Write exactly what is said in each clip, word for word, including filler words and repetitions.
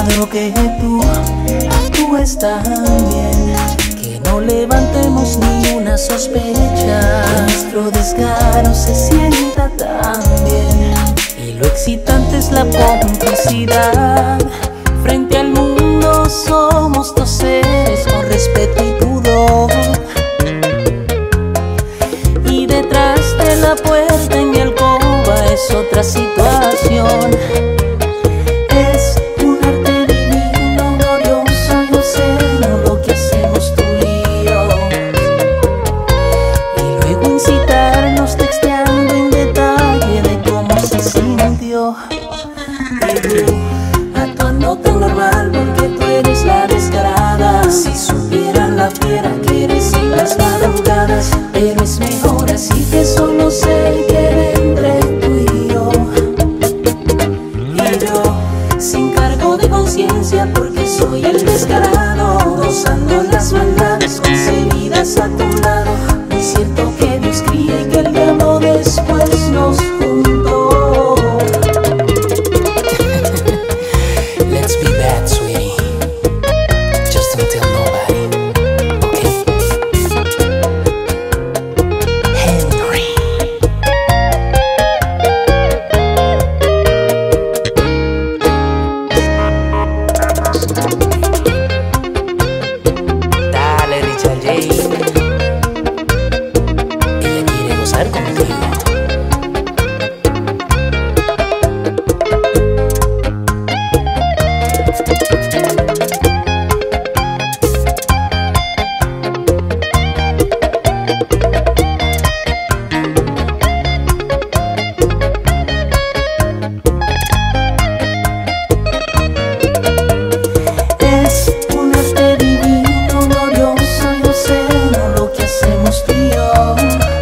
Milagro que tú actúes tan bien, que no levantemos ni una sospecha, que nuestro descaro se sienta tan bien. Y lo excitante es la complicidad. Frente al mundo somos dos seres con respeto y pudor, y detrás de la puerta en mi alcoba es otra situación. Es un arte divino, glorioso y obsceno lo que hacemos tú y yo, y luego incitarnos texteando en detalle de cómo se sintió. Y tú, actuando tan normal porque tú eres la descarada. Si supieran la fiera que eres en las madrugadas, pero es mejor así que solo se quede entre tú y yo. Y yo, sin cargo de conciencia porque soy el descarado, gozando las maldades concebidas a tu lado. No es cierto que Dios cría y que el diablo después nos juntó. Let's be bad, sweetie. Just don't tell nobody, okay? Henry. Dale, Richard J. Ella quiere gozar contigo. Es un arte divino, glorioso y obsceno lo que hacemos tú y yo,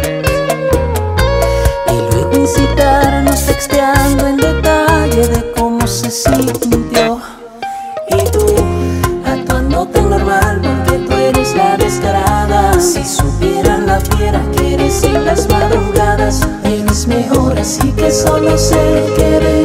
y luego incitarnos texteando en detalle de cómo se sintió. Y tú, actuando tan normal porque tú eres la descarada. Si supieran la fiera que eres en las madrugadas, él es mejor así que solo se quede